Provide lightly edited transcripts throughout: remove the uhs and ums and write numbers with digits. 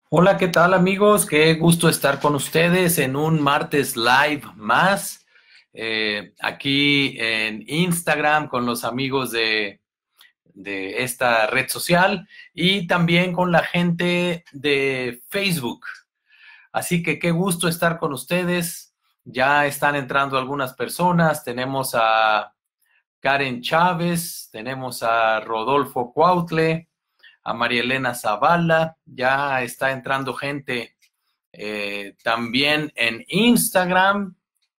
Hola, ¿qué tal amigos? Qué gusto estar con ustedes en un martes live más, aquí en Instagram con los amigos de esta red social y también con la gente de Facebook. Así que qué gusto estar con ustedes. Ya están entrando algunas personas. Tenemos a Karen Chávez, tenemos a Rodolfo Cuautle, a María Elena Zavala. Ya está entrando gente también en Instagram.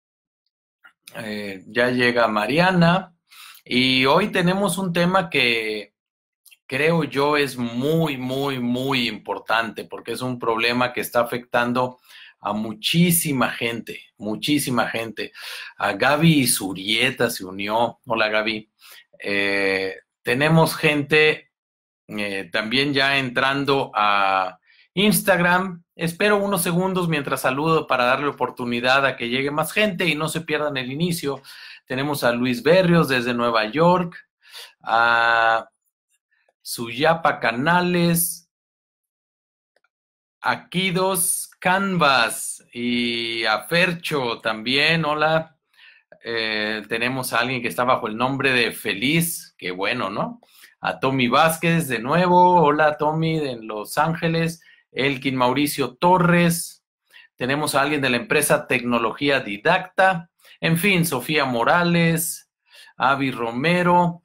Ya llega Mariana. Y hoy tenemos un tema que creo yo es muy importante porque es un problema que está afectando a muchísima gente, muchísima gente. A Gaby Zurieta se unió. Hola Gaby. Tenemos gente también ya entrando a Instagram. Espero unos segundos mientras saludo para darle oportunidad a que llegue más gente y no se pierdan el inicio. Tenemos a Luis Berrios desde Nueva York, a Suyapa Canales, a Kidos Canvas y a Fercho también. Hola. Tenemos a alguien que está bajo el nombre de Feliz, qué bueno, ¿no? A Tommy Vázquez de nuevo, hola Tommy en Los Ángeles, Elkin Mauricio Torres, tenemos a alguien de la empresa Tecnología Didacta, en fin, Sofía Morales, Avi Romero,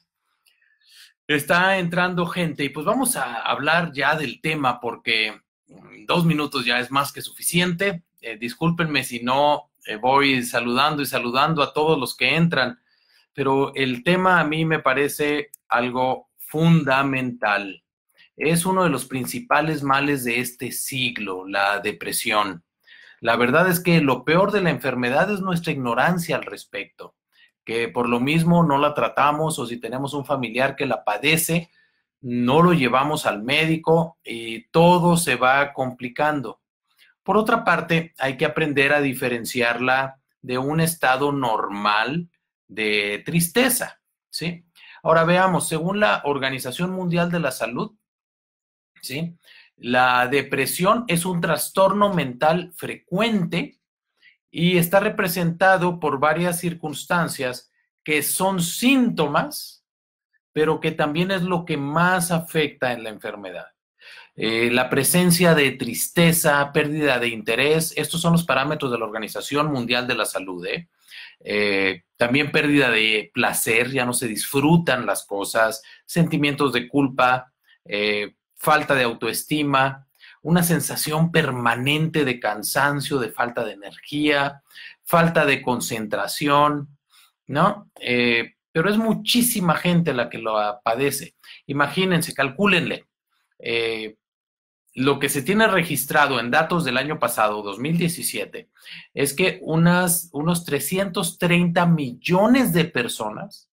está entrando gente y pues vamos a hablar ya del tema porque 2 minutos ya es más que suficiente. Discúlpenme si no voy saludando y saludando a todos los que entran, pero el tema a mí me parece algo fundamental. Es uno de los principales males de este siglo, la depresión. La verdad es que lo peor de la enfermedad es nuestra ignorancia al respecto, que por lo mismo no la tratamos o si tenemos un familiar que la padece, no lo llevamos al médico y todo se va complicando. Por otra parte, hay que aprender a diferenciarla de un estado normal de tristeza, ¿sí? Ahora veamos, según la Organización Mundial de la Salud, ¿sí? La depresión es un trastorno mental frecuente y está representado por varias circunstancias que son síntomas, pero que también es lo que más afecta en la enfermedad. La presencia de tristeza, pérdida de interés, estos son los parámetros de la Organización Mundial de la Salud. También pérdida de placer, ya no se disfrutan las cosas, sentimientos de culpa, falta de autoestima, una sensación permanente de cansancio, de falta de energía, falta de concentración, ¿no? Pero es muchísima gente la que lo padece. Imagínense, calcúlenle. Eh, lo que se tiene registrado en datos del año pasado, 2017, es que unos 330 millones de personas,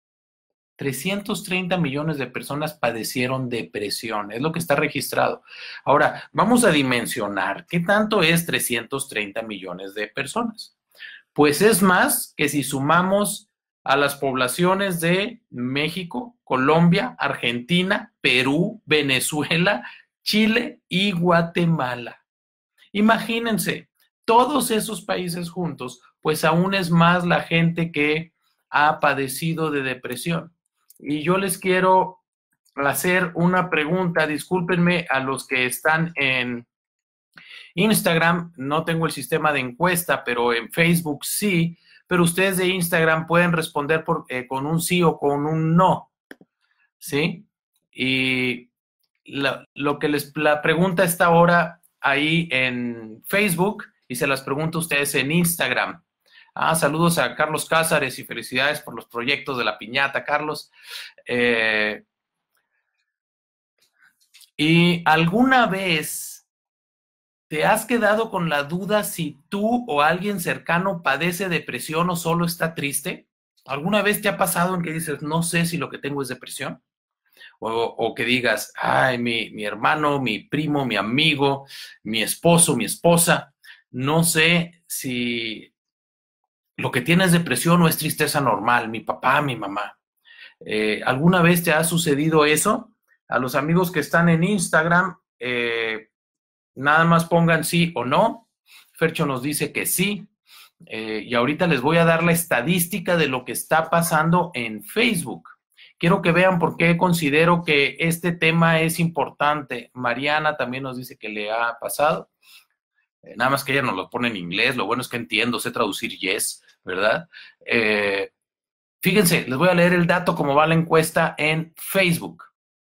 330 millones de personas padecieron depresión, es lo que está registrado. Ahora, vamos a dimensionar qué tanto es 330 millones de personas. Pues es más que si sumamos a las poblaciones de México, Colombia, Argentina, Perú, Venezuela, Chile y Guatemala. Imagínense, todos esos países juntos, pues aún es más la gente que ha padecido de depresión. Y yo les quiero hacer una pregunta, discúlpenme a los que están en Instagram, no tengo el sistema de encuesta, pero en Facebook sí, pero ustedes de Instagram pueden responder con un sí o con un no, ¿sí? Y la pregunta está ahora ahí en Facebook y se las pregunto a ustedes en Instagram. Saludos a Carlos Cázares y felicidades por los proyectos de la piñata, Carlos. Eh, ¿Y alguna vez te has quedado con la duda si tú o alguien cercano padece depresión o solo está triste? ¿Alguna vez te ha pasado en que dices, no sé si lo que tengo es depresión? O que digas, ay, mi hermano, mi primo, mi amigo, mi esposo, mi esposa, no sé si lo que tiene es depresión o es tristeza normal, mi papá, mi mamá. ¿Alguna vez te ha sucedido eso? A los amigos que están en Instagram, Nada más pongan sí o no. Fercho nos dice que sí. Y ahorita les voy a dar la estadística de lo que está pasando en Facebook. Quiero que vean por qué considero que este tema es importante. Mariana también nos dice que le ha pasado. Nada más que ella nos lo pone en inglés. Lo bueno es que entiendo, sé traducir yes, ¿verdad? Fíjense, les voy a leer el dato como va la encuesta en Facebook.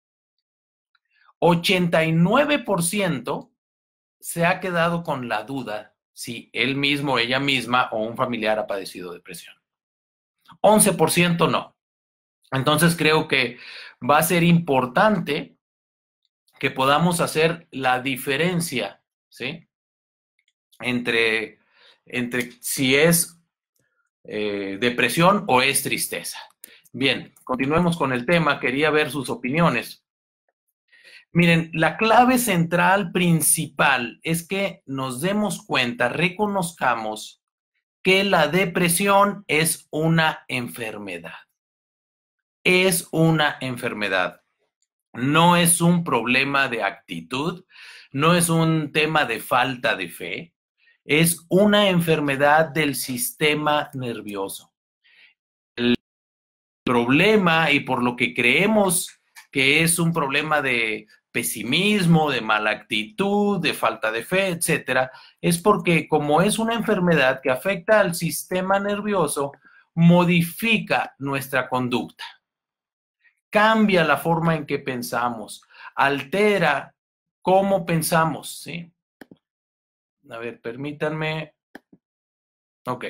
89% se ha quedado con la duda si él mismo, ella misma o un familiar ha padecido depresión. 11% no. Entonces creo que va a ser importante que podamos hacer la diferencia, ¿sí? Entre si es depresión o es tristeza. Bien, continuemos con el tema. Quería ver sus opiniones. Miren, la clave central principal es que nos demos cuenta, reconozcamos que la depresión es una enfermedad. Es una enfermedad. No es un problema de actitud, no es un tema de falta de fe, es una enfermedad del sistema nervioso. El problema, y por lo que creemos que es un problema de pesimismo, de mala actitud, de falta de fe, etcétera, es porque como es una enfermedad que afecta al sistema nervioso, modifica nuestra conducta, cambia la forma en que pensamos, altera cómo pensamos, ¿sí? A ver, permítanme. Ok.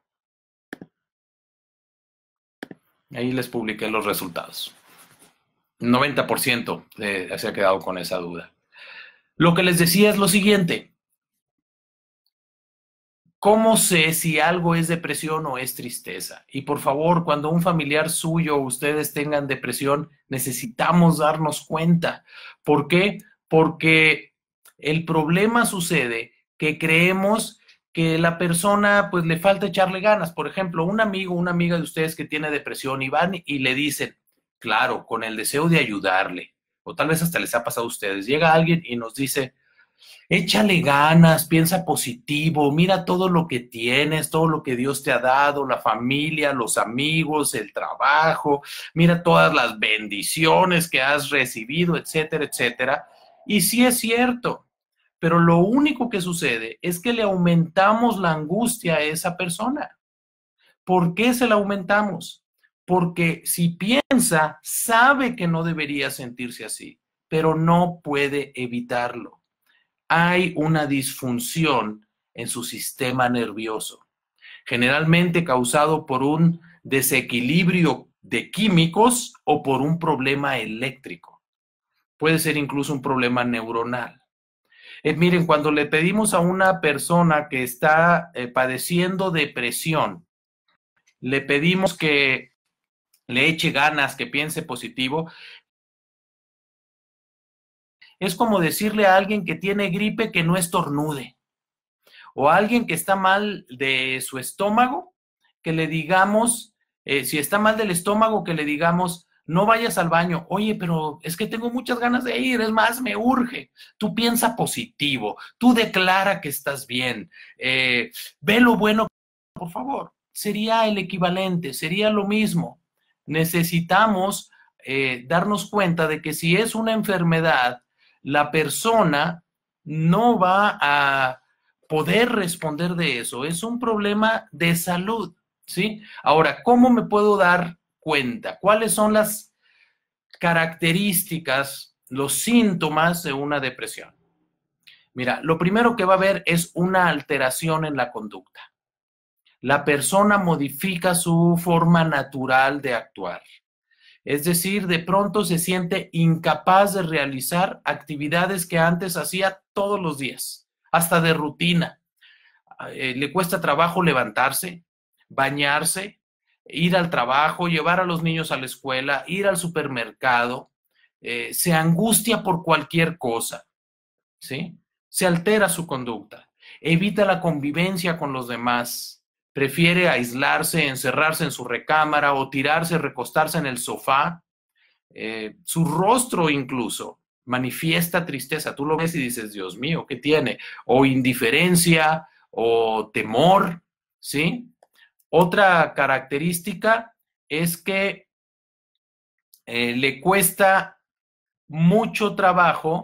Ahí les publiqué los resultados. 90% se ha quedado con esa duda. Lo que les decía es lo siguiente. ¿Cómo sé si algo es depresión o es tristeza? Y por favor, cuando un familiar suyo o ustedes tengan depresión, necesitamos darnos cuenta. ¿Por qué? Porque el problema sucede que creemos que la persona pues le falta echarle ganas. Por ejemplo, un amigo, una amiga de ustedes que tiene depresión y van y le dicen, claro, con el deseo de ayudarle, o tal vez hasta les ha pasado a ustedes, llega alguien y nos dice, échale ganas, piensa positivo, mira todo lo que tienes, todo lo que Dios te ha dado, la familia, los amigos, el trabajo, mira todas las bendiciones que has recibido, etcétera, etcétera. Y sí es cierto, pero lo único que sucede es que le aumentamos la angustia a esa persona. ¿Por qué se la aumentamos? Porque si piensa, sabe que no debería sentirse así, pero no puede evitarlo. Hay una disfunción en su sistema nervioso, generalmente causado por un desequilibrio de químicos o por un problema eléctrico. Puede ser incluso un problema neuronal. Miren, cuando le pedimos a una persona que está padeciendo depresión, le pedimos que le eche ganas, que piense positivo, es como decirle a alguien que tiene gripe que no estornude. O a alguien que está mal de su estómago, que le digamos, si está mal del estómago, que le digamos, no vayas al baño. Oye, pero es que tengo muchas ganas de ir, es más, me urge. Tú piensa positivo, tú declara que estás bien, ve lo bueno, por favor. Sería el equivalente, sería lo mismo. Necesitamos darnos cuenta de que si es una enfermedad, la persona no va a poder responder de eso. Es un problema de salud, ¿sí? Ahora, ¿cómo me puedo dar cuenta? ¿Cuáles son las características, los síntomas de una depresión? Mira, lo primero que va a haber es una alteración en la conducta. La persona modifica su forma natural de actuar. Es decir, de pronto se siente incapaz de realizar actividades que antes hacía todos los días, hasta de rutina. Le cuesta trabajo levantarse, bañarse, ir al trabajo, llevar a los niños a la escuela, ir al supermercado, se angustia por cualquier cosa, ¿sí? Se altera su conducta, evita la convivencia con los demás, prefiere aislarse, encerrarse en su recámara o tirarse, recostarse en el sofá, su rostro incluso manifiesta tristeza. Tú lo ves y dices, Dios mío, ¿qué tiene? O indiferencia o temor, ¿sí? Otra característica es que le cuesta mucho trabajo,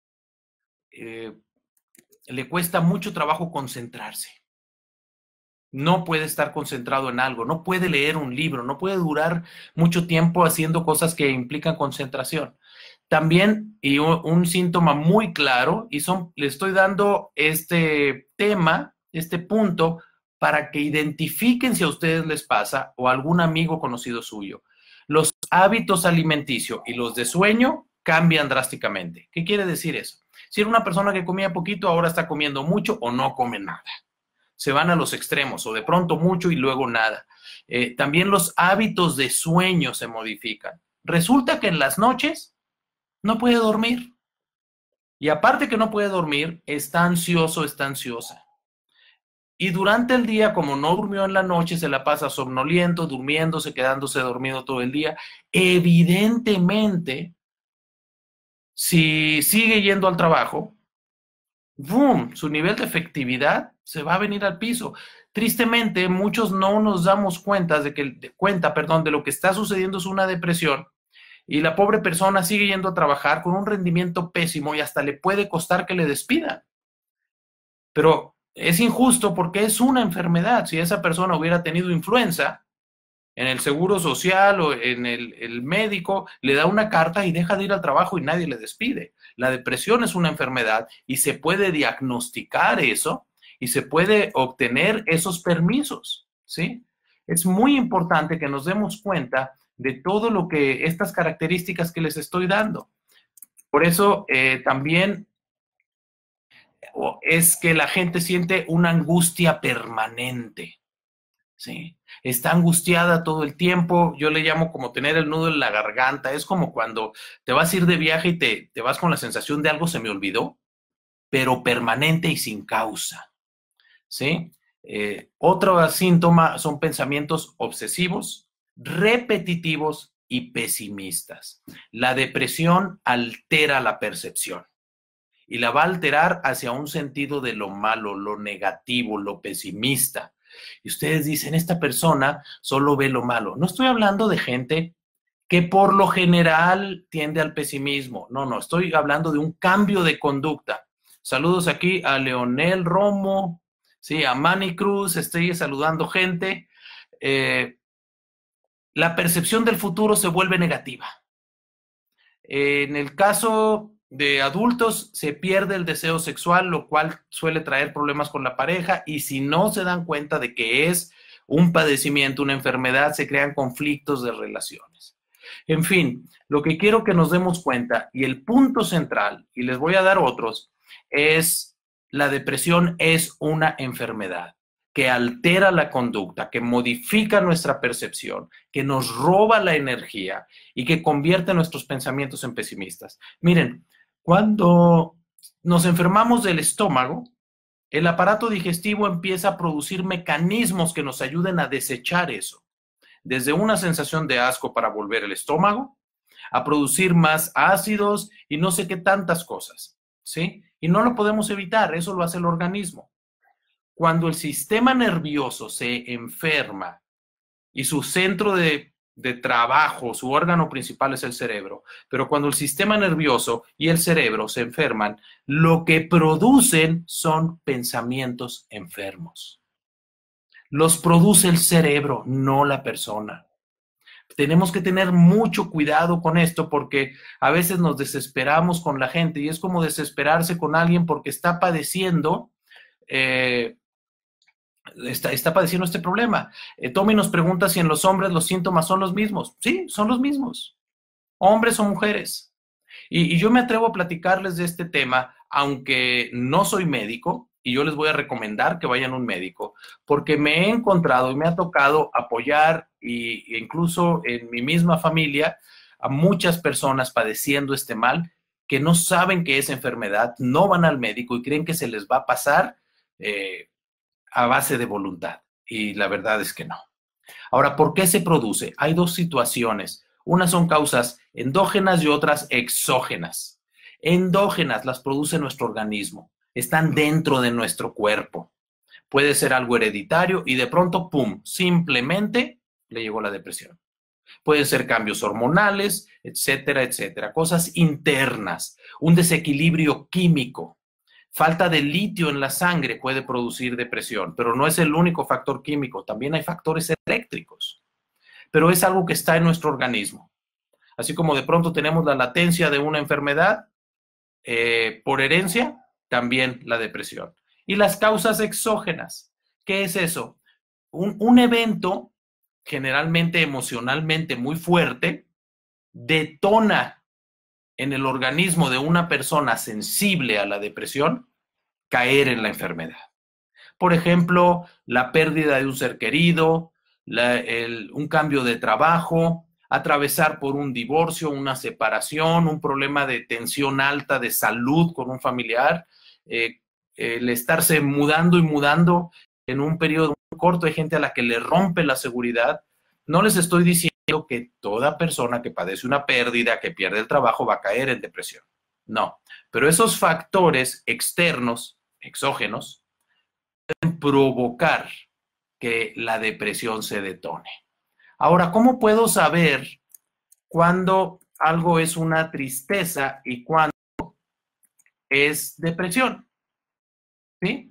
concentrarse. No puede estar concentrado en algo, no puede leer un libro, no puede durar mucho tiempo haciendo cosas que implican concentración. También, y un síntoma muy claro, y le estoy dando este tema, este punto, para que identifiquen si a ustedes les pasa o a algún amigo conocido suyo. Los hábitos alimenticios y los de sueño cambian drásticamente. ¿Qué quiere decir eso? Si era una persona que comía poquito, ahora está comiendo mucho o no come nada. Se van a los extremos, o de pronto mucho y luego nada. También los hábitos de sueño se modifican. Resulta que en las noches no puede dormir. Y aparte que no puede dormir, está ansioso, está ansiosa. Y durante el día, como no durmió en la noche, se la pasa somnoliento, durmiéndose, quedándose dormido todo el día. Evidentemente, si sigue yendo al trabajo, ¡boom!, su nivel de efectividad se va a venir al piso. Tristemente, muchos no nos damos cuenta de lo que está sucediendo es una depresión y la pobre persona sigue yendo a trabajar con un rendimiento pésimo y hasta le puede costar que le despidan. Pero es injusto porque es una enfermedad. Si esa persona hubiera tenido influenza, en el seguro social o en el médico le da una carta y deja de ir al trabajo y nadie le despide. La depresión es una enfermedad y se puede diagnosticar eso y se puede obtener esos permisos, ¿sí? Es muy importante que nos demos cuenta de todo lo que estas características que les estoy dando. Por eso también es que la gente siente una angustia permanente. Sí, está angustiada todo el tiempo. Yo le llamo como tener el nudo en la garganta. Es como cuando te vas a ir de viaje y te vas con la sensación de algo se me olvidó, pero permanente y sin causa. ¿Sí? Otro síntoma son pensamientos obsesivos, repetitivos y pesimistas. La depresión altera la percepción y la va a alterar hacia un sentido de lo malo, lo negativo, lo pesimista. Y ustedes dicen, esta persona solo ve lo malo. No estoy hablando de gente que por lo general tiende al pesimismo. No, estoy hablando de un cambio de conducta. Saludos aquí a Leonel Romo, sí, a Manny Cruz, estoy saludando gente. La percepción del futuro se vuelve negativa. En el caso de adultos se pierde el deseo sexual, lo cual suele traer problemas con la pareja, y si no se dan cuenta de que es un padecimiento, una enfermedad, se crean conflictos de relaciones. En fin, lo que quiero que nos demos cuenta, y el punto central, y les voy a dar otros, es la depresión es una enfermedad que altera la conducta, que modifica nuestra percepción, que nos roba la energía y que convierte nuestros pensamientos en pesimistas. Miren, cuando nos enfermamos del estómago, el aparato digestivo empieza a producir mecanismos que nos ayuden a desechar eso. Desde una sensación de asco para volver el estómago, a producir más ácidos y no sé qué tantas cosas, ¿sí? Y no lo podemos evitar, eso lo hace el organismo. Cuando el sistema nervioso se enferma y su centro de trabajo, su órgano principal es el cerebro, pero cuando el sistema nervioso y el cerebro se enferman, lo que producen son pensamientos enfermos. Los produce el cerebro, no la persona. Tenemos que tener mucho cuidado con esto porque a veces nos desesperamos con la gente y es como desesperarse con alguien porque está padeciendo está padeciendo este problema. Tommy nos pregunta si en los hombres los síntomas son los mismos. Sí, son los mismos, hombres o mujeres. Y yo me atrevo a platicarles de este tema, aunque no soy médico, y yo les voy a recomendar que vayan a un médico, porque me he encontrado y me ha tocado apoyar, e incluso en mi misma familia, a muchas personas padeciendo este mal, que no saben que es enfermedad, no van al médico y creen que se les va a pasar a base de voluntad. Y la verdad es que no. Ahora, ¿por qué se produce? Hay dos situaciones. Unas son causas endógenas y otras exógenas. Endógenas las produce nuestro organismo, están dentro de nuestro cuerpo. Puede ser algo hereditario y de pronto, ¡pum!, simplemente le llegó la depresión. Pueden ser cambios hormonales, etcétera, etcétera. Cosas internas, un desequilibrio químico. Falta de litio en la sangre puede producir depresión, pero no es el único factor químico. También hay factores eléctricos, pero es algo que está en nuestro organismo. Así como de pronto tenemos la latencia de una enfermedad por herencia, también la depresión. Y las causas exógenas. ¿Qué es eso? Un evento generalmente emocionalmente muy fuerte detona en el organismo de una persona sensible a la depresión caer en la enfermedad. Por ejemplo, la pérdida de un ser querido, un cambio de trabajo, atravesar por un divorcio, una separación, un problema de tensión alta de salud con un familiar, el estarse mudando y mudando en un periodo muy corto. Hay gente a la que le rompe la seguridad. No les estoy diciendo que toda persona que padece una pérdida, que pierde el trabajo, va a caer en depresión. No, pero esos factores externos, exógenos, pueden provocar que la depresión se detone. Ahora, ¿cómo puedo saber cuándo algo es una tristeza y cuándo es depresión? ¿Sí?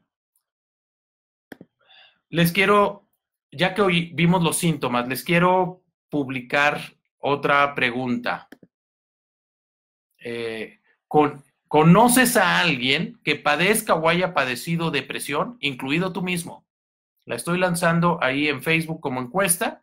Les quiero, ya que hoy vimos los síntomas, les quiero publicar otra pregunta. ¿Conoces a alguien que padezca o haya padecido depresión, incluido tú mismo? La estoy lanzando ahí en Facebook como encuesta.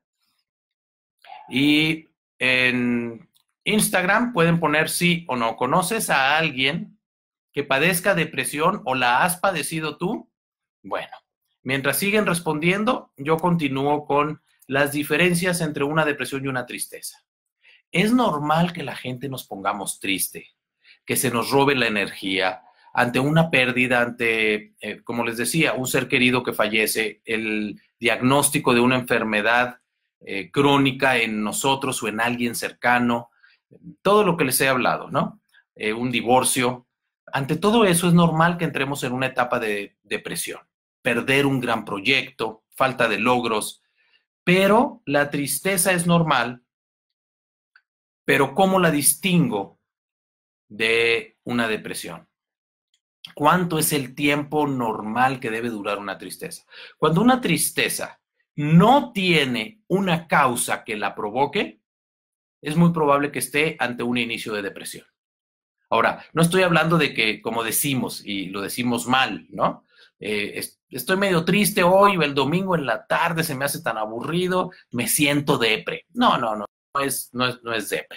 Y en Instagram pueden poner sí o no. ¿Conoces a alguien que padezca depresión o la has padecido tú? Bueno, mientras siguen respondiendo, yo continúo con las diferencias entre una depresión y una tristeza. Es normal que la gente nos pongamos triste, que se nos robe la energía ante una pérdida, ante, como les decía, un ser querido que fallece, el diagnóstico de una enfermedad crónica en nosotros o en alguien cercano, todo lo que les he hablado, ¿no? Un divorcio. Ante todo eso es normal que entremos en una etapa de depresión, perder un gran proyecto, falta de logros, pero la tristeza es normal. Pero ¿cómo la distingo de una depresión? ¿Cuánto es el tiempo normal que debe durar una tristeza? Cuando una tristeza no tiene una causa que la provoque, es muy probable que esté ante un inicio de depresión. Ahora, no estoy hablando de que, como decimos, y lo decimos mal, ¿no? Estoy medio triste hoy, el domingo en la tarde se me hace tan aburrido, me siento depre. No es depre.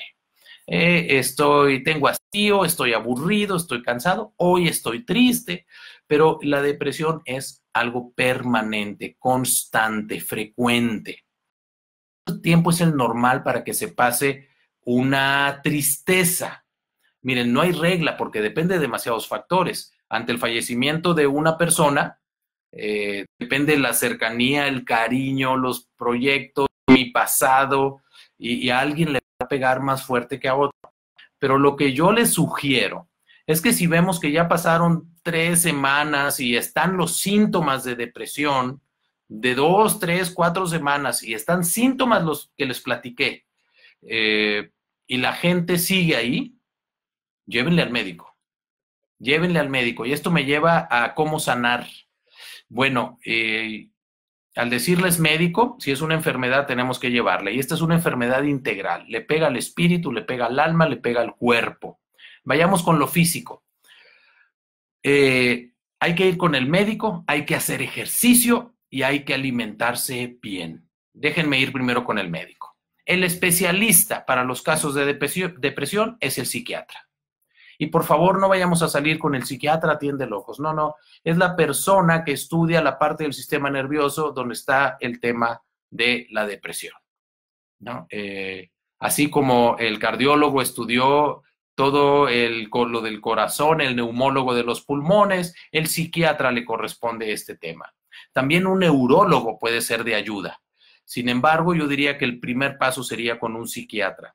Tengo hastío, estoy aburrido, estoy cansado, hoy estoy triste, pero la depresión es algo permanente, constante, frecuente. ¿Cuánto tiempo es el normal para que se pase una tristeza? Miren, no hay regla porque depende de demasiados factores. Ante el fallecimiento de una persona, depende la cercanía, el cariño, los proyectos, mi pasado, y a alguien le va a pegar más fuerte que a otro. Pero lo que yo les sugiero es que si vemos que ya pasaron 3 semanas y están los síntomas de depresión, de 2, 3, 4 semanas, y están síntomas los que les platiqué, y la gente sigue ahí, llévenle al médico. Llévenle al médico. Y esto me lleva a cómo sanar. Bueno, al decirles médico, si es una enfermedad tenemos que llevarle. Y esta es una enfermedad integral. Le pega al espíritu, le pega al alma, le pega al cuerpo. Vayamos con lo físico. Hay que ir con el médico, hay que hacer ejercicio y hay que alimentarse bien. Déjenme ir primero con el médico. El especialista para los casos de depresión es el psiquiatra. Y por favor, no vayamos a salir con el psiquiatra atiende ojos. No. Es la persona que estudia la parte del sistema nervioso donde está el tema de la depresión, ¿no? Así como el cardiólogo estudió todo lo del corazón, el neumólogo de los pulmones, el psiquiatra le corresponde este tema. También un neurólogo puede ser de ayuda. Sin embargo, yo diría que el primer paso sería con un psiquiatra.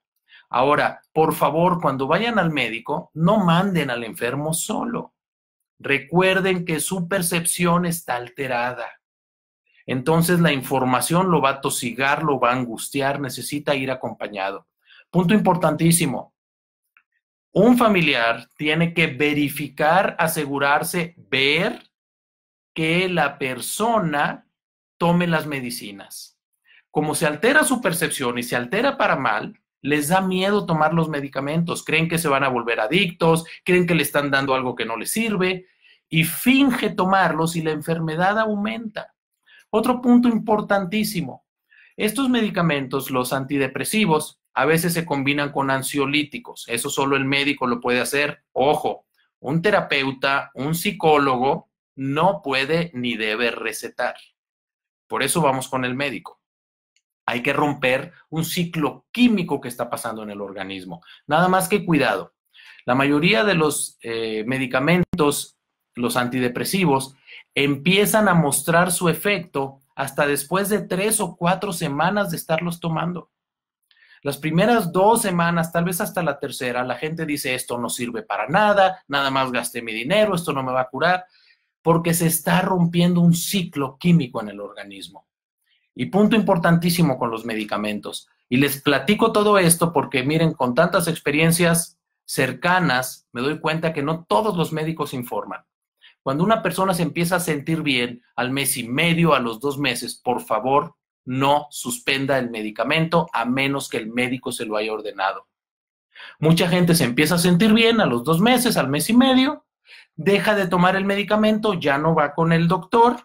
Ahora, por favor, cuando vayan al médico, no manden al enfermo solo. Recuerden que su percepción está alterada. Entonces la información lo va a tosigar, lo va a angustiar, necesita ir acompañado. Punto importantísimo. Un familiar tiene que verificar, asegurarse, ver que la persona tome las medicinas. Como se altera su percepción y se altera para mal, les da miedo tomar los medicamentos. Creen que se van a volver adictos, creen que le están dando algo que no les sirve y finge tomarlos y la enfermedad aumenta. Otro punto importantísimo. Estos medicamentos, los antidepresivos, a veces se combinan con ansiolíticos. Eso solo el médico lo puede hacer. Ojo, un terapeuta, un psicólogo no puede ni debe recetar. Por eso vamos con el médico. Hay que romper un ciclo químico que está pasando en el organismo. Nada más que cuidado. La mayoría de los medicamentos, los antidepresivos, empiezan a mostrar su efecto hasta después de 3 o 4 semanas de estarlos tomando. Las primeras 2 semanas, tal vez hasta la tercera, la gente dice, esto no sirve para nada, nada más gasté mi dinero, esto no me va a curar, porque se está rompiendo un ciclo químico en el organismo. Y punto importantísimo con los medicamentos. Y les platico todo esto porque, miren, con tantas experiencias cercanas, me doy cuenta que no todos los médicos informan. Cuando una persona se empieza a sentir bien al mes y medio, a los 2 meses, por favor, no suspenda el medicamento a menos que el médico se lo haya ordenado. Mucha gente se empieza a sentir bien a los 2 meses, al mes y medio, deja de tomar el medicamento, ya no va con el doctor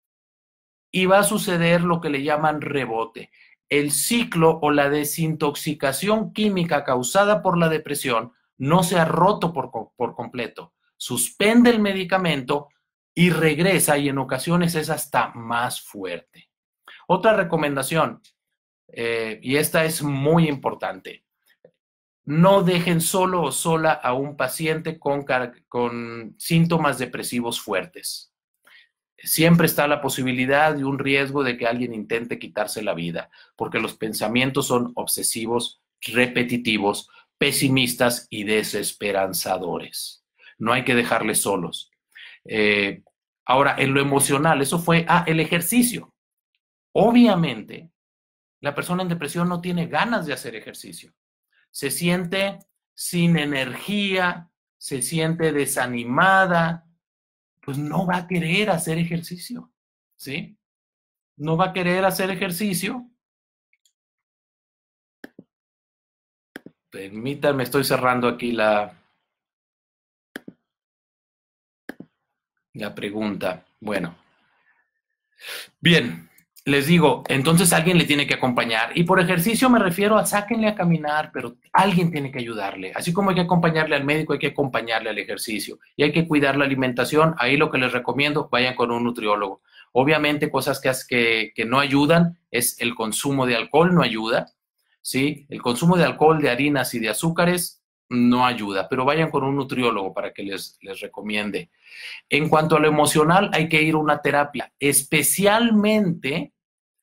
y va a suceder lo que le llaman rebote. El ciclo o la desintoxicación química causada por la depresión no se ha roto por completo. Suspende el medicamento y regresa y en ocasiones es hasta más fuerte. Otra recomendación, y esta es muy importante, no dejen solo o sola a un paciente con síntomas depresivos fuertes. Siempre está la posibilidad y un riesgo de que alguien intente quitarse la vida, porque los pensamientos son obsesivos, repetitivos, pesimistas y desesperanzadores. No hay que dejarles solos. Ahora, en lo emocional, eso fue el ejercicio. Obviamente, la persona en depresión no tiene ganas de hacer ejercicio. Se siente sin energía, se siente desanimada, pues no va a querer hacer ejercicio, ¿sí? No va a querer hacer ejercicio. Permítanme, estoy cerrando aquí la pregunta. Bueno, bien, les digo, entonces alguien le tiene que acompañar. Y por ejercicio me refiero a sáquenle a caminar, pero alguien tiene que ayudarle. Así como hay que acompañarle al médico, hay que acompañarle al ejercicio. Y hay que cuidar la alimentación. Ahí lo que les recomiendo, vayan con un nutriólogo. Obviamente cosas que no ayudan es el consumo de alcohol, no ayuda, ¿sí? El consumo de alcohol, de harinas y de azúcares no ayuda, pero vayan con un nutriólogo para que les recomiende. En cuanto a lo emocional, hay que ir a una terapia, especialmente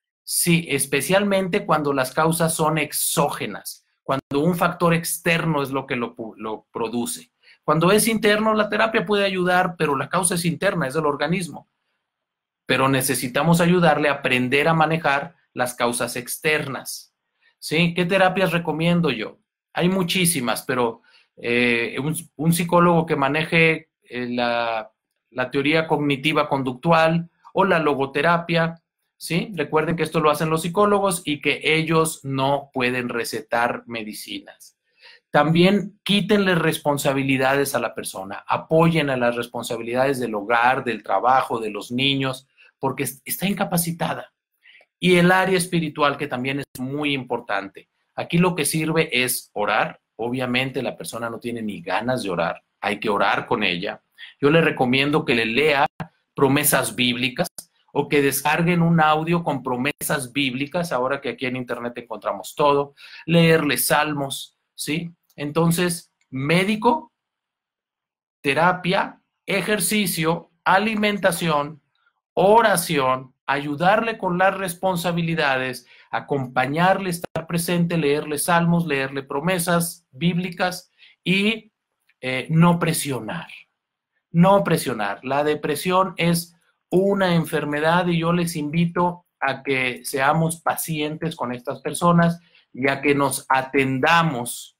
cuando las causas son exógenas, cuando un factor externo es lo que lo produce. Cuando es interno, la terapia puede ayudar, pero la causa es interna, es del organismo. Pero necesitamos ayudarle a aprender a manejar las causas externas. ¿Sí? ¿Qué terapias recomiendo yo? Hay muchísimas, pero un psicólogo que maneje la teoría cognitiva conductual o la logoterapia, ¿sí? Recuerden que esto lo hacen los psicólogos y que ellos no pueden recetar medicinas. También quítenle responsabilidades a la persona, apoyen a las responsabilidades del hogar, del trabajo, de los niños, porque está incapacitada. Y el área espiritual, que también es muy importante. Aquí lo que sirve es orar. Obviamente la persona no tiene ni ganas de orar. Hay que orar con ella. Yo le recomiendo que le lea promesas bíblicas o que descarguen un audio con promesas bíblicas, ahora que aquí en internet encontramos todo. Leerle salmos, ¿sí? Entonces, médico, terapia, ejercicio, alimentación, oración, ayudarle con las responsabilidades, acompañarle, estar presente, leerle salmos, leerle promesas bíblicas y no presionar. No presionar. La depresión es una enfermedad y yo les invito a que seamos pacientes con estas personas y a que nos atendamos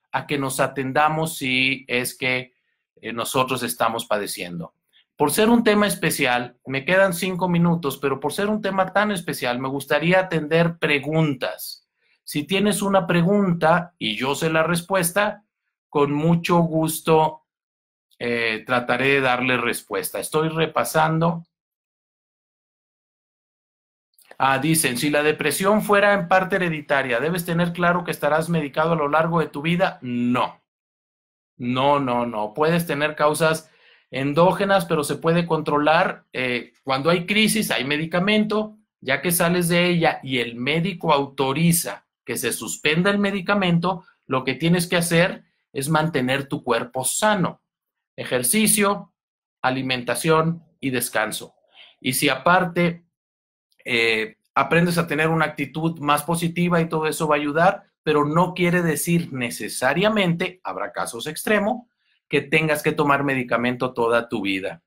si es que nosotros estamos padeciendo. Por ser un tema especial, me quedan 5 minutos, pero por ser un tema tan especial, me gustaría atender preguntas. Si tienes una pregunta y yo sé la respuesta, con mucho gusto trataré de darle respuesta. Estoy repasando. Dicen, si la depresión fuera en parte hereditaria, ¿debes tener claro que estarás medicado a lo largo de tu vida? No. No. Puedes tener causas endógenas, pero se puede controlar. Cuando hay crisis, hay medicamento, ya que sales de ella y el médico autoriza que se suspenda el medicamento, lo que tienes que hacer es mantener tu cuerpo sano. Ejercicio, alimentación y descanso. Y si aparte aprendes a tener una actitud más positiva y todo eso va a ayudar, pero no quiere decir necesariamente, habrá casos extremos, que tengas que tomar medicamento toda tu vida.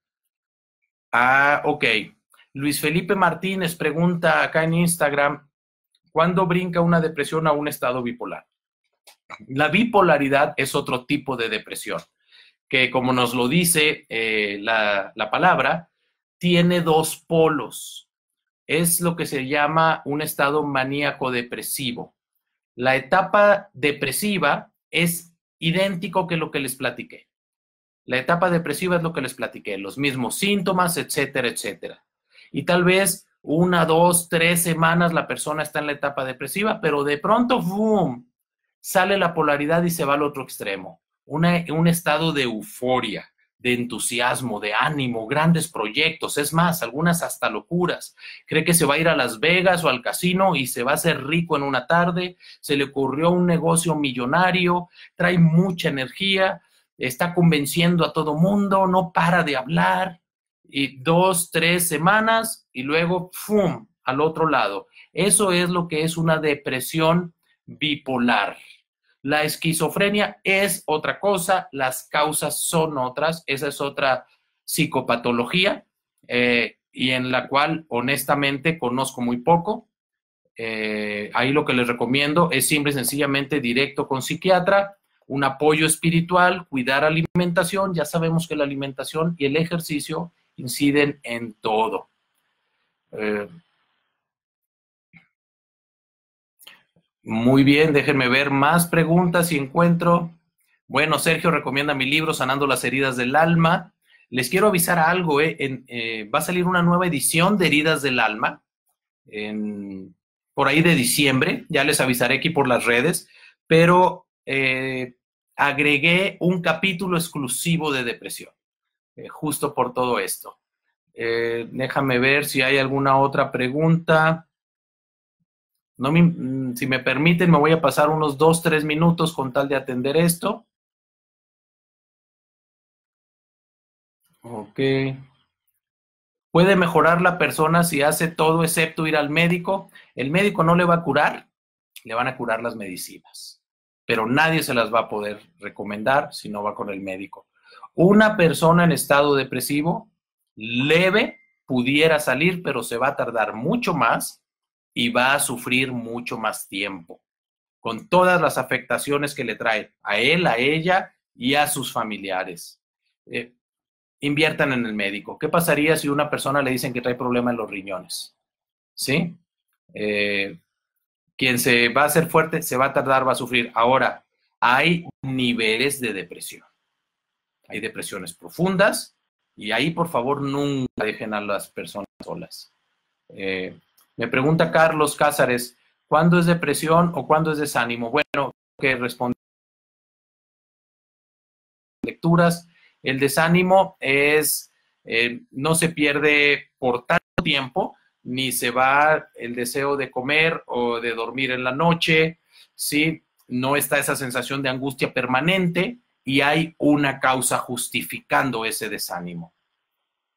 Ok. Luis Felipe Martínez pregunta acá en Instagram, ¿cuándo brinca una depresión a un estado bipolar? La bipolaridad es otro tipo de depresión, que como nos lo dice la palabra, tiene dos polos. Es lo que se llama un estado maníaco depresivo. La etapa depresiva es idéntico que lo que les platiqué. La etapa depresiva es lo que les platiqué, los mismos síntomas, etcétera, etcétera. Y tal vez 1, 2, 3 semanas la persona está en la etapa depresiva, pero de pronto, ¡boom!, sale la polaridad y se va al otro extremo. Un estado de euforia, de entusiasmo, de ánimo, grandes proyectos, es más, algunas hasta locuras. Cree que se va a ir a Las Vegas o al casino y se va a hacer rico en una tarde, se le ocurrió un negocio millonario, trae mucha energía, está convenciendo a todo mundo, no para de hablar, y 2, 3 semanas y luego, ¡fum!, al otro lado. Eso es lo que es una depresión bipolar. La esquizofrenia es otra cosa, las causas son otras, esa es otra psicopatología y en la cual honestamente conozco muy poco. Ahí lo que les recomiendo es simple y sencillamente directo con psiquiatra, un apoyo espiritual, cuidar alimentación. Ya sabemos que la alimentación y el ejercicio inciden en todo. Muy bien, déjenme ver más preguntas si encuentro. Bueno, Sergio recomienda mi libro Sanando las heridas del alma. Les quiero avisar algo, va a salir una nueva edición de Heridas del Alma por ahí de diciembre, ya les avisaré aquí por las redes, pero agregué un capítulo exclusivo de depresión, justo por todo esto. Déjame ver si hay alguna otra pregunta. No si me permiten, me voy a pasar unos 2, 3 minutos con tal de atender esto. Ok. ¿Puede mejorar la persona si hace todo excepto ir al médico? El médico no le va a curar, le van a curar las medicinas, pero nadie se las va a poder recomendar si no va con el médico. Una persona en estado depresivo leve pudiera salir, pero se va a tardar mucho más y va a sufrir mucho más tiempo, con todas las afectaciones que le trae a él, a ella y a sus familiares. Inviertan en el médico. ¿Qué pasaría si a una persona le dicen que trae problema en los riñones? ¿Sí? Quien se va a hacer fuerte se va a tardar, va a sufrir. Ahora, hay niveles de depresión. Hay depresiones profundas y ahí, por favor, nunca dejen a las personas solas. Me pregunta Carlos Cázares, ¿cuándo es depresión o cuándo es desánimo? Bueno, que responde lecturas. El desánimo es, no se pierde por tanto tiempo, ni se va el deseo de comer o de dormir en la noche, ¿sí? No está esa sensación de angustia permanente y hay una causa justificando ese desánimo.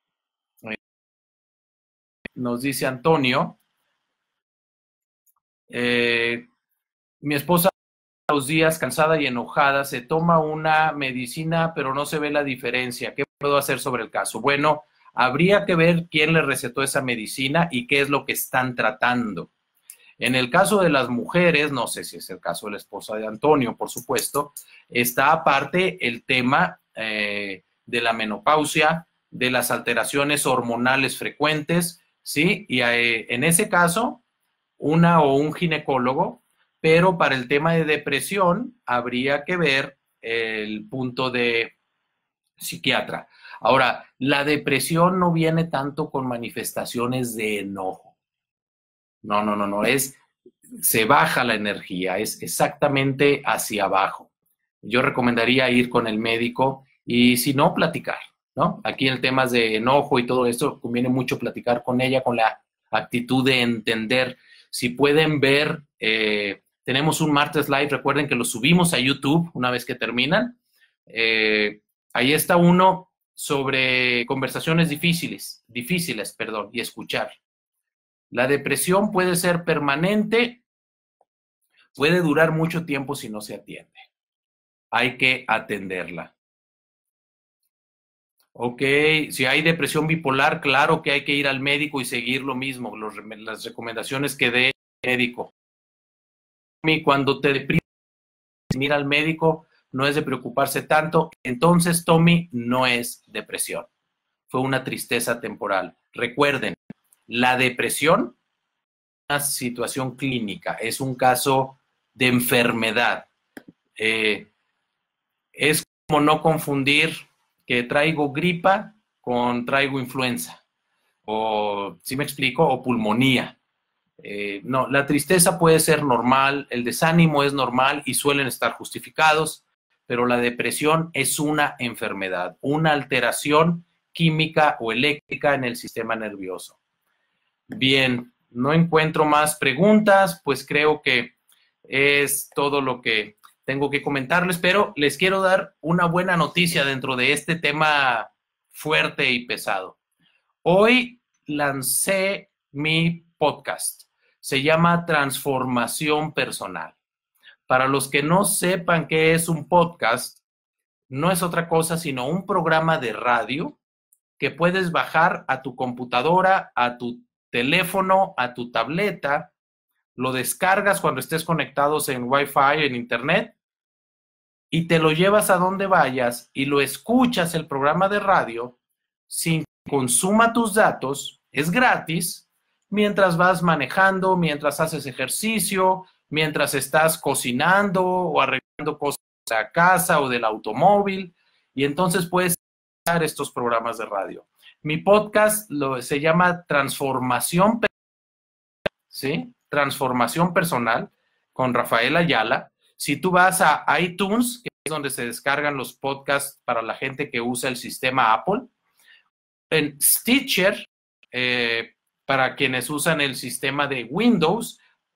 Nos dice Antonio, Mi esposa los días cansada y enojada, se toma una medicina, pero no se ve la diferencia. ¿Qué puedo hacer sobre el caso? Bueno, habría que ver quién le recetó esa medicina y qué es lo que están tratando. En el caso de las mujeres, no sé si es el caso de la esposa de Antonio, por supuesto, está aparte el tema de la menopausia, de las alteraciones hormonales frecuentes, ¿sí? Y en ese caso, una o un ginecólogo, pero para el tema de depresión habría que ver el punto de psiquiatra. Ahora, la depresión no viene tanto con manifestaciones de enojo. No, se baja la energía, es exactamente hacia abajo. Yo recomendaría ir con el médico y si no, platicar, ¿no? Aquí en temas de enojo y todo esto, conviene mucho platicar con ella con la actitud de entender. Si pueden ver, tenemos un martes live, recuerden que lo subimos a YouTube una vez que terminan. Ahí está uno sobre conversaciones difíciles, y escuchar. La depresión puede ser permanente, puede durar mucho tiempo si no se atiende. Hay que atenderla. Ok, si hay depresión bipolar, claro que hay que ir al médico y seguir lo mismo, las recomendaciones que dé el médico. Cuando te deprimes, ir al médico no es de preocuparse tanto, entonces, Tommy, no es depresión. Fue una tristeza temporal. Recuerden, la depresión es una situación clínica, es un caso de enfermedad. Es como no confundir que traigo gripa con traigo influenza, o, ¿sí me explico? O pulmonía. No, la tristeza puede ser normal, el desánimo es normal y suelen estar justificados, pero la depresión es una enfermedad, una alteración química o eléctrica en el sistema nervioso. Bien, no encuentro más preguntas, pues creo que es todo lo que tengo que comentarles, pero les quiero dar una buena noticia dentro de este tema fuerte y pesado. Hoy lancé mi podcast. Se llama Transformación Personal. Para los que no sepan qué es un podcast, no es otra cosa sino un programa de radio que puedes bajar a tu computadora, a tu teléfono, a tu tableta, lo descargas cuando estés conectados en Wi-Fi, en Internet, y te lo llevas a donde vayas y lo escuchas el programa de radio sin que consuma tus datos, es gratis, mientras vas manejando, mientras haces ejercicio, mientras estás cocinando o arreglando cosas de la casa o del automóvil, y entonces puedes escuchar estos programas de radio. Mi podcast se llama Transformación Personal, ¿sí? Transformación Personal con Rafael Ayala. Si tú vas a iTunes, que es donde se descargan los podcasts para la gente que usa el sistema Apple, en Stitcher, para quienes usan el sistema de Windows,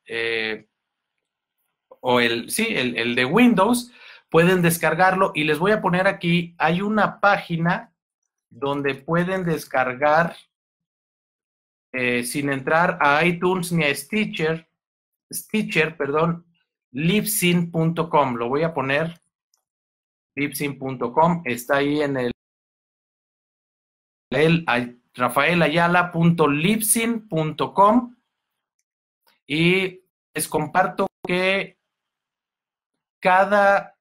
o el de Windows, pueden descargarlo y les voy a poner aquí, hay una página donde pueden descargar sin entrar a iTunes ni a Stitcher, Libsyn.com. Lo voy a poner, Libsyn.com, está ahí en el rafaelayala.libsyn.com, y les comparto que cada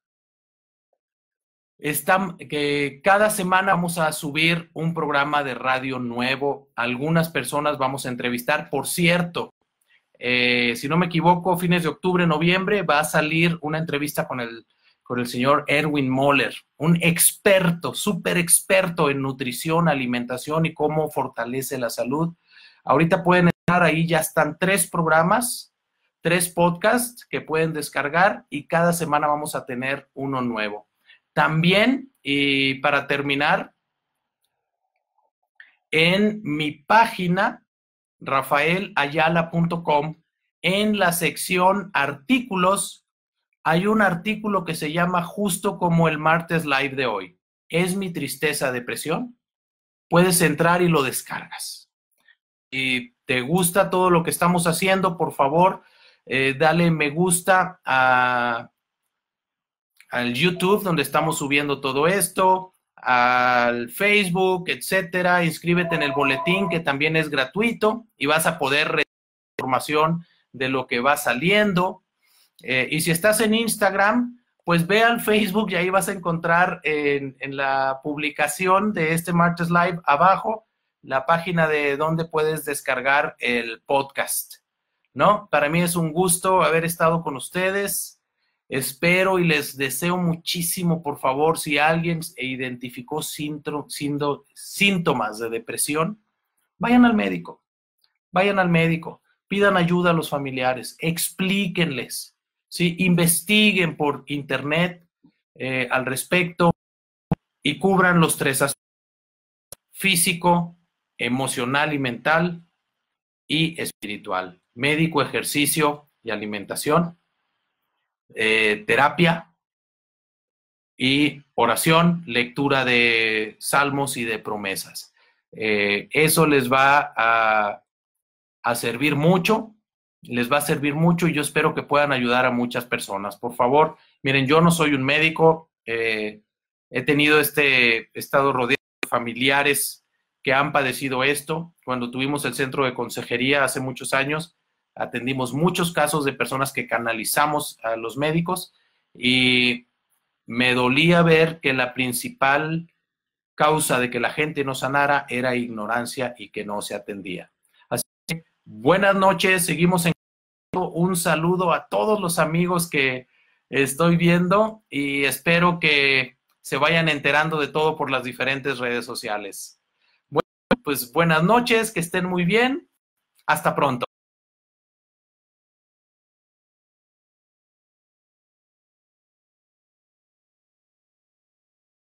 semana vamos a subir un programa de radio nuevo. Algunas personas vamos a entrevistar. Por cierto, si no me equivoco, fines de octubre, noviembre, va a salir una entrevista con el señor Erwin Moller, un experto, súper experto en nutrición, alimentación y cómo fortalece la salud. Ahorita pueden estar ahí, ya están 3 programas, 3 podcasts que pueden descargar y cada semana vamos a tener uno nuevo. También, y para terminar, en mi página, rafaelayala.com, en la sección artículos, hay un artículo que se llama justo como el martes live de hoy. ¿Es mi tristeza depresión? Puedes entrar y lo descargas. Si te gusta todo lo que estamos haciendo, por favor, dale me gusta al YouTube, donde estamos subiendo todo esto, al Facebook, etcétera. Inscríbete en el boletín, que también es gratuito, y vas a poder recibir información de lo que va saliendo. Y si estás en Instagram, pues ve al Facebook y ahí vas a encontrar en la publicación de este martes live abajo la página de donde puedes descargar el podcast, ¿no? Para mí es un gusto haber estado con ustedes. Espero y les deseo muchísimo, por favor, si alguien identificó síntomas de depresión, vayan al médico, pidan ayuda a los familiares, explíquenles, ¿sí? Investiguen por internet al respecto y cubran los 3 aspectos: físico, emocional y mental, y espiritual: médico, ejercicio y alimentación, terapia y oración, lectura de salmos y de promesas. Eso les va a servir mucho, les va a servir mucho, y yo espero que puedan ayudar a muchas personas. Por favor, miren, yo no soy un médico, he estado rodeado de familiares que han padecido esto. Cuando tuvimos el centro de consejería hace muchos años, atendimos muchos casos de personas que canalizamos a los médicos, y me dolía ver que la principal causa de que la gente no sanara era ignorancia y que no se atendía. Así que, buenas noches, seguimos en un saludo a todos los amigos que estoy viendo, y espero que se vayan enterando de todo por las diferentes redes sociales. Bueno, pues buenas noches, que estén muy bien, hasta pronto.